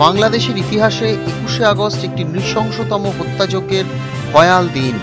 বাংলাদেশের ইতিহাসে ২১শে আগস্ট একটি নৃশংসতম হত্যাযজ্ঞের ভয়াল দিন।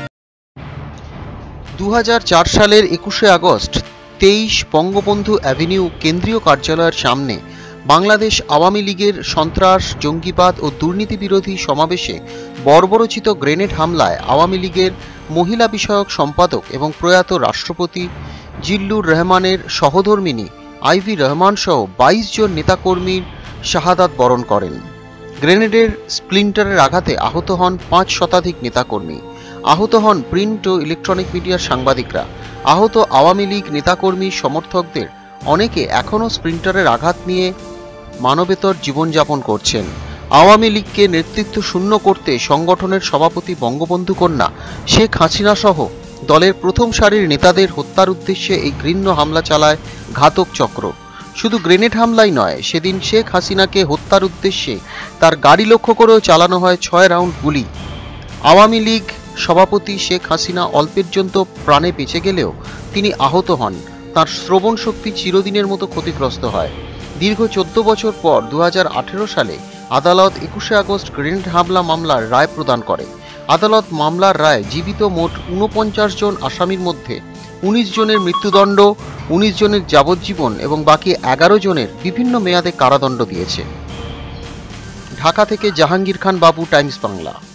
২০০৪ সালের ২১শে আগস্ট ২৩ বঙ্গবন্ধু অ্যাভিনিউ কেন্দ্রীয় কার্যালয়ের সামনে বাংলাদেশ আওয়ামী লীগের সন্ত্রাস, জঙ্গিবাদ ও দুর্নীতি বিরোধী সমাবেশে বর্বরোচিত গ্রেনেড হামলায় আওয়ামী লীগের মহিলা বিষয়ক সম্পাদক এবং প্রয়াত রাষ্ট্রপতি জিল্লুর রহমানের সহধর্মিণী আইভি রহমান সহ ২২ জন নেতাকর্মীর শাহাদাত বরণ করেন। গ্রেনেডের স্প্লিন্টারের আঘাতে আহত হন ৫ শতাধিক নেতাকর্মী। আহত হন প্রিন্ট ও ইলেকট্রনিক মিডিয়ার সাংবাদিকরা। আহত আওয়ামী লীগ নেতাকর্মী সমর্থকদের অনেকে এখনও স্প্লিন্টারের আঘাত নিয়ে মানবেতর জীবনযাপন করছেন। আওয়ামী লীগকে নেতৃত্ব শূন্য করতে সংগঠনের সভাপতি বঙ্গবন্ধু কন্যা শেখ হাসিনা সহ দলের প্রথম সারির নেতাদের হত্যার উদ্দেশ্যে এই ঘৃণ্য হামলা চালায় ঘাতক চক্র। শুধু গ্রেনেড হামলাই নয়, সেদিন শেখ হাসিনাকে হত্যার উদ্দেশ্যে তার গাড়ি লক্ষ্য করেও চালানো হয় ৬ রাউন্ড গুলি। আওয়ামী লীগ সভাপতি শেখ হাসিনা অল্পের জন্য প্রাণে বেঁচে গেলেও তিনি আহত হন। তার শ্রবণ শক্তি চিরদিনের মতো ক্ষতিগ্রস্ত হয়। দীর্ঘ ১৪ বছর পর ২০১৮ সালে আদালত ২১শে আগস্ট গ্রেনেড হামলা মামলার রায় প্রদান করে। আদালত মামলার রায় জীবিত মোট ৪৯ জন আসামির মধ্যে ১৯ জনের মৃত্যুদণ্ড, ১৯ জনের যাবজ্জীবন এবং বাকি ১১ জনের বিভিন্ন মেয়াদে কারাদণ্ড দিয়েছে। ঢাকা থেকে জাহাঙ্গীর খান বাবু, টাইমস বাংলা।